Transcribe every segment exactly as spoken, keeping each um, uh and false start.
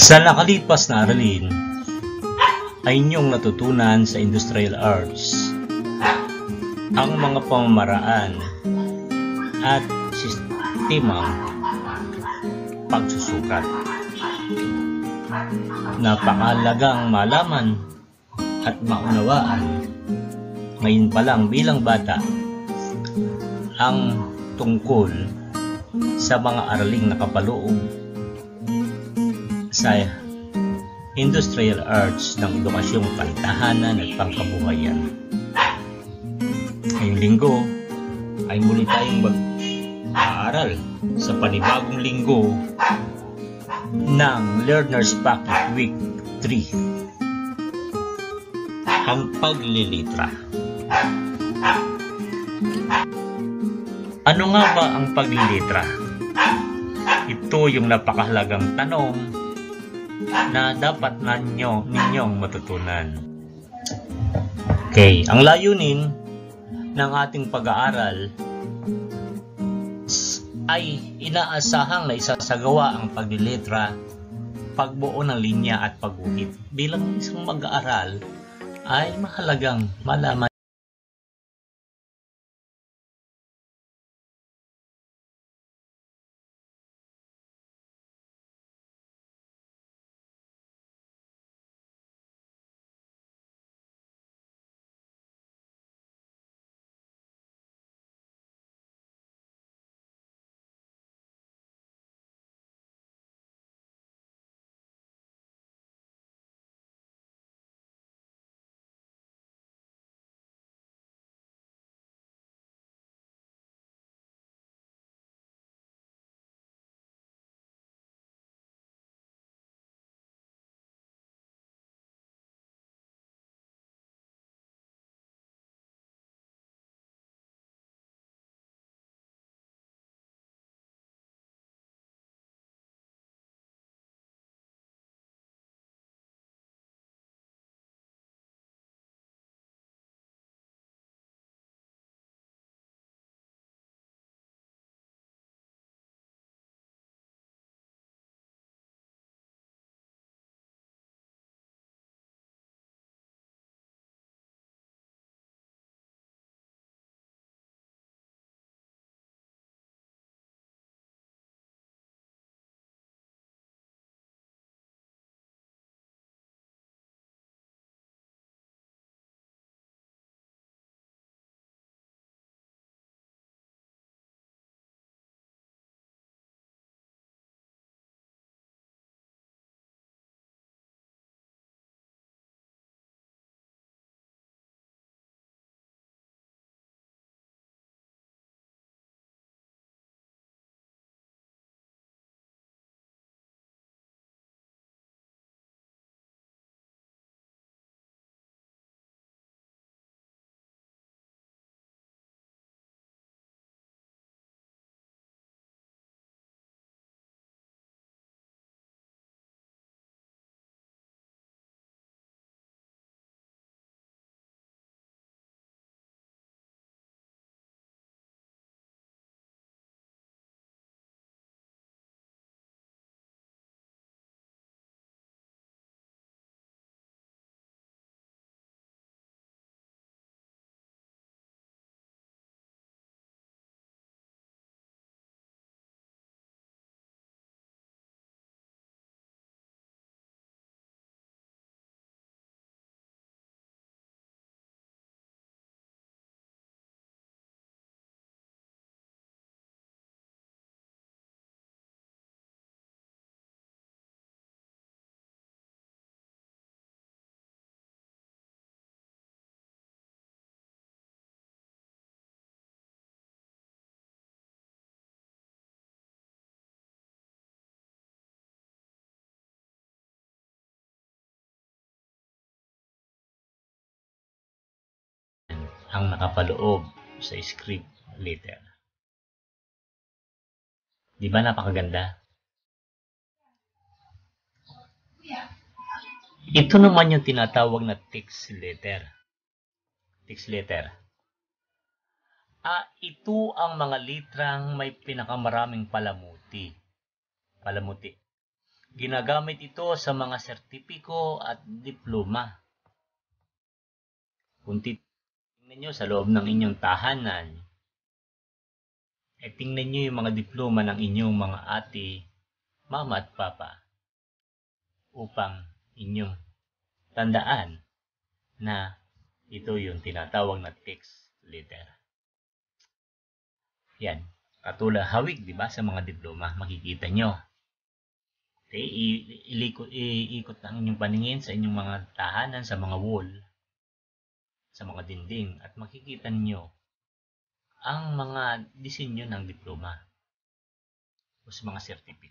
Sa nakalipas na aralin ay inyong natutunan sa Industrial Arts ang mga pamamaraan at sistemang pagsusukat. Napakahalagang malaman at maunawaan ngayon pa lang bilang bata ang tungkol sa mga araling nakapaloob sa Industrial Arts ng Edukasyong Pantahanan at Pangkabuhayan. Ngayong linggo ay muli tayong mag-aaral sa panibagong linggo ng Learner's Packet Week three. Ang paglilitra. Ano nga ba ang paglilitra? Ito yung napakahalagang tanong na dapat ninyo, ninyong matutunan. Okay, ang layunin ng ating pag-aaral ay inaasahang na isasagawa ang paglilitra, pagbuo ng linya at pagguhit. Bilang isang mag-aaral ay mahalagang malaman ang nakapaloob sa script letter. Di ba napakaganda? Ito naman yung tinatawag na text letter. Text letter. Ah, ito ang mga litrang may pinakamaraming palamuti. Palamuti. Ginagamit ito sa mga sertipiko at diploma. Kung tingnan nyo sa loob ng inyong tahanan, eh tingnan nyo yung mga diploma ng inyong mga ate, mama at papa upang inyong tandaan na ito yung tinatawag na text letter. Yan. Katulad hawig, di ba, sa mga diploma, makikita nyo. Okay, iikot, iikot ang inyong paningin sa inyong mga tahanan, sa mga wall, sa mga dinding, at makikita nyo ang mga disenyo ng diploma o sa mga sertipiko.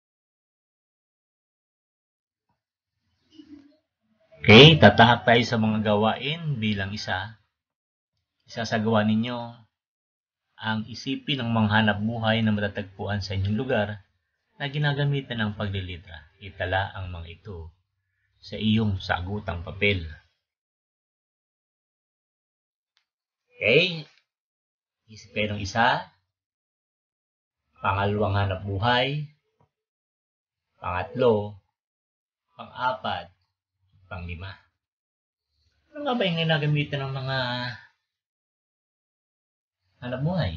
Okay, tatahak tayo sa mga gawain bilang isa. Isasagawa ninyo ang isipin ng manghanap buhay na matatagpuan sa inyong lugar na ginagamitan ng paglilitra. Itala ang mga ito sa iyong sagutang papel. Okay? Isip kayo ng isa. Pangalawang hanap buhay. Pangatlo. Pang-apat. Panglima. Ano nga ba yung ginagamitan ng mga hanap buhay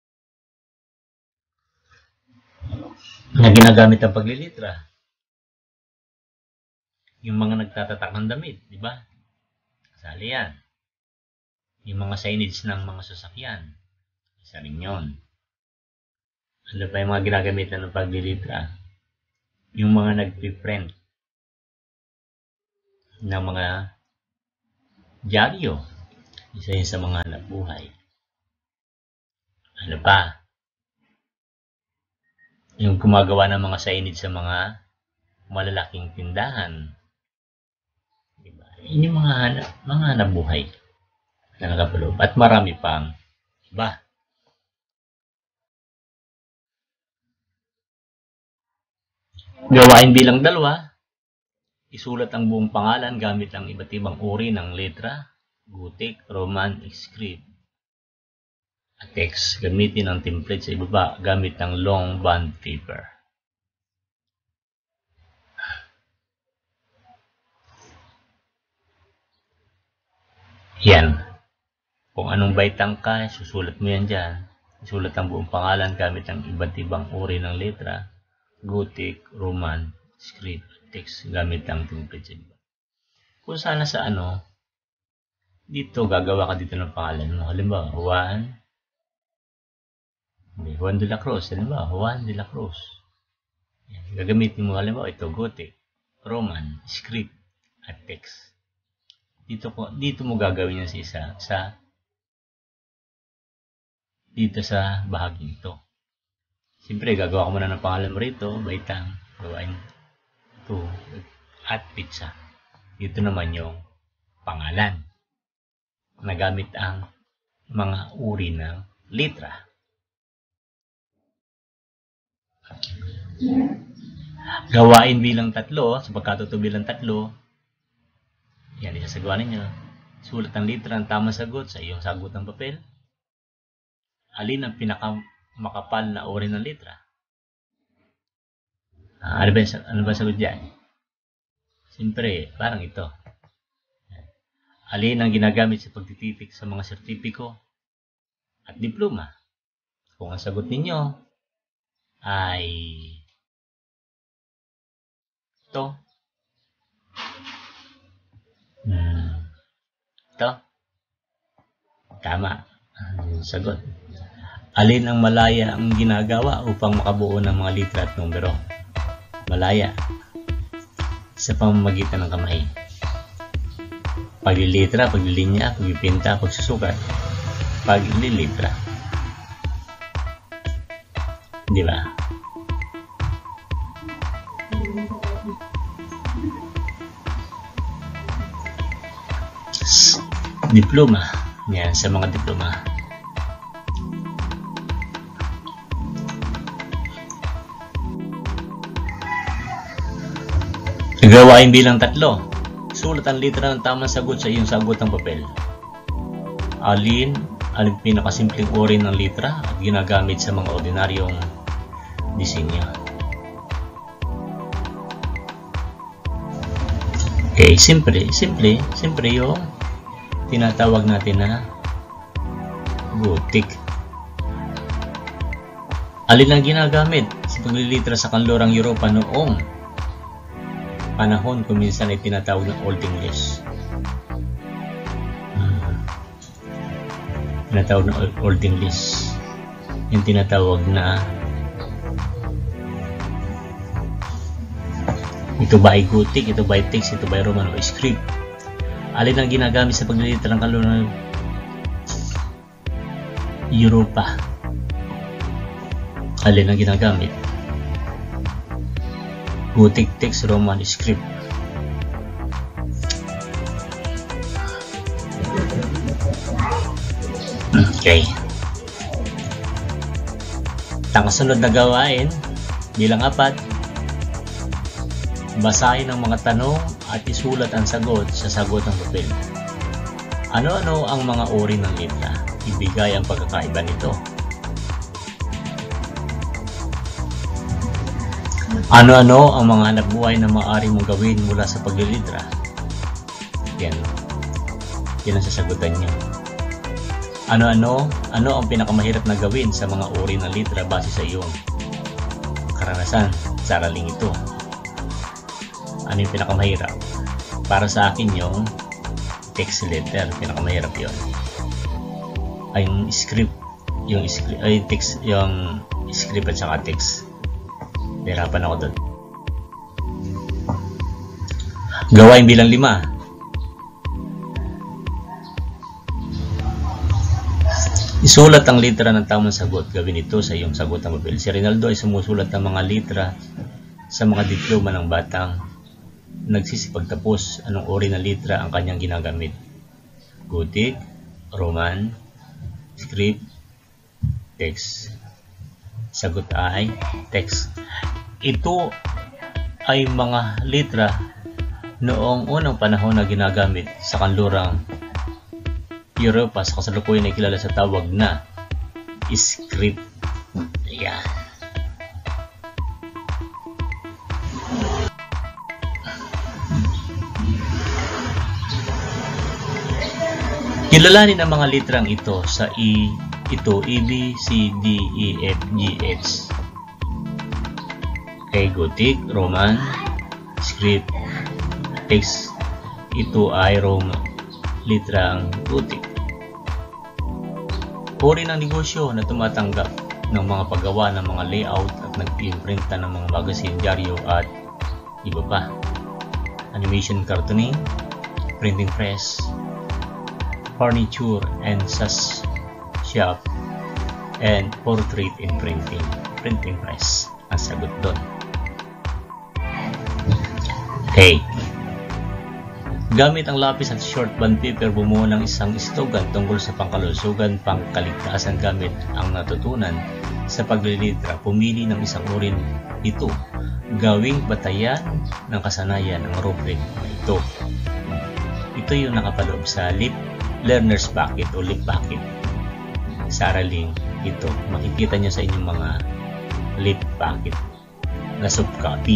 na ginagamit ang paglilitra? Yung mga nagtatatak ng damit, di ba? Kasali yan. Yung mga signage ng mga sasakyan, isa rin yun. Ano pa yung mga ginagamitan ng paglilitra? Yung mga nagpiprint ng mga dyaryo, isa yun sa mga hanap buhay. Ano pa? Yung gumagawa ng mga signage sa mga malalaking tindahan. Diba? Yun yung mga hanap, mga hanap buhay na nakapaloob. At marami pang iba. Gawain bilang dalawa. Isulat ang buong pangalan gamit ang iba't ibang uri ng letra, Gothic, Roman, script, at text. Gamitin ang template sa ibaba gamit ang long bond paper. Yan. Kung anong baitang ka, susulat mo yan dyan. Isulat ang buong pangalan gamit ang iba't ibang uri ng letra, Gothic, Roman, script, text gamit ang template sa iba. Kung sana sa ano, dito gagawa ka dito ng pangalan mo. Halimbawa, Juan, Juan de la Cruz. Halimbawa, Juan de la Cruz. Yan. Gagamitin mo, halimbawa, ito, Gothic, Roman, script, at text. Dito, dito mo gagawin yan sa isa, sa, dito sa bahagi ito. Siyempre, gagawa ko muna ng pangalan mo rito, baitang, gawain at pizza. Dito naman yung pangalan. Nagamit ang mga uri ng letra. Gawain bilang tatlo, sa pagkatuto bilang tatlo, yan, isasagawa ninyo. Sulat ang letra ng tamang sagot sa iyong sagutang papel. Alin ang pinakamakapal na uri ng letra? Ah, ano ba, ano ba sagot dyan? Siyempre, parang ito. Alin ang ginagamit sa pagtititik sa mga sertipiko at diploma? Kung ang sagot ninyo ay ito. Hmm. Ito. Tama. Ang sagot. Alin ang malaya ang ginagawa upang makabuo ng mga litra at numero? Malaya sa pamamagitan ng kamay. Paglilitra, paglilinya, pagpipinta, pagsusukat, paglilitra. Di ba? Diploma. Yan, sa mga diploma. Gawain bilang tatlo. Sulat ang litra ng tamang sagot sa iyong sagutang papel. Alin ang pinakasimpleng uri ng litra at ginagamit sa mga ordinaryong disenyo? Okay, simple, simple, simple yung tinatawag natin na Gothic. Alin ang ginagamit sa paglilitra sa kanlurang Europa noong panahon kung minsan ay tinatawag na Old English? Hmm. Tinatawag na Old English. Yung tinatawag na ito ba ay Gothic, ito ba ay text, ito ba ay Roman o script? Alin ang ginagamit sa paglilitra ng kanlurang Europa? Alin ang ginagamit? Gothic text, Roman script. Okay. Ang kasunod na gawain bilang apat, basahin ang mga tanong at isulat ang sagot sa sagot ng papel. Ano-ano ang mga uri ng letra? Ibigay ang pagkakaiba nito. Ano-ano ang mga hanapbuhay na maaari mong gawin mula sa paglilitra? Yan. Yan ang sasagutan nyo. Ano-ano? Ano ang pinakamahirap na gawin sa mga uri ng litra base sa iyong karanasan sa araling ito? Ano yung pinakamahirap? Para sa akin yung text letter. Pinakamahirap yun. Ay, yung script. Yung script, ay text, yung script at saka text. Hirapan ako doon. Gawain bilang lima. Isulat ang litra ng tamang sagot. Gawin ito sa iyong sagot ng papel. Si Rinaldo ay sumusulat ng mga litra sa mga diploma ng batang nagsisipagtapos. Anong uri ng litra ang kanyang ginagamit? Gothic, Roman, script, text. Sagot ay text. Ito ay mga litra noong unang panahon na ginagamit sa kanlurang Europa. Sa kasalukuyan ay kilala sa tawag na script. Ayan. Kilalanin ang mga litrang ito sa i ito A, B, C, D, E, F, G, H. Okay, Gothic, Roman, script, text. Ito ay Roman, litrang Gothic. Uri ng negosyo na tumatanggap ng mga paggawa ng mga layout at nag-imprinta ng mga magazine, dyaryo at iba pa. Animation, cartooning, printing press, furniture and sas shop, and portrait and printing, printing press ang sagot doon. Okay. Gamit ang lapis at short bond paper, bumuo ng isang slogan tungkol sa pangkalusugan, pangkaligtasan gamit ang natutunan sa paglilitra. Pumili ng isang uri ito. Gawing batayan ng kasanayan ang rubric na ito. Ito yung nakapaloob sa lip learner's bucket o lip bucket. Sa araling ito, makikita nyo sa inyong mga lip bucket na soft copy.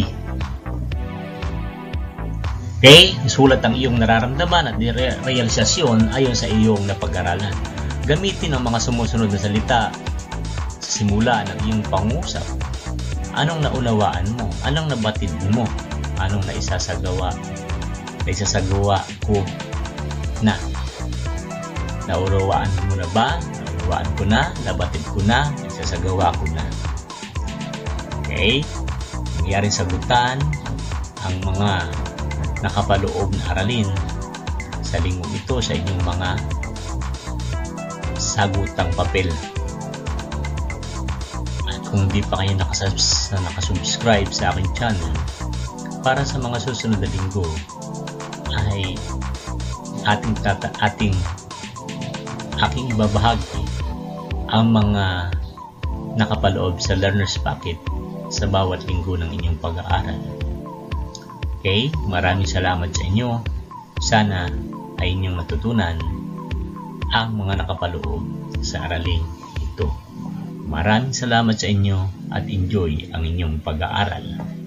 Okay, isulat ang iyong nararamdaman at realisasyon ayon sa iyong napag-aralan. Gamitin ang mga sumusunod na salita sa simula ng iyong pangusap. Anong naunawaan mo? Anong nabatid mo? Anong naisasagawa? Naisasagawa ko na. Naunawaan mo na ba? Naunawaan ko na? Nabatid ko na? Naisasagawa ko na. Okay, nangyaring sagutan ang mga nakapaloob na aralin sa linggong ito sa inyong mga sagutang papel. At kung di pa kayo nakasubs nakasubscribe sa aking channel, para sa mga susunod na linggo ay ating tata ating aking ibabahagi ang mga nakapaloob sa learner's packet sa bawat linggo ng inyong pag-aaral. Okay, maraming salamat sa inyo. Sana ay inyong matutunan ang mga nakapaloob sa araling ito. Maraming salamat sa inyo at enjoy ang inyong pag-aaral.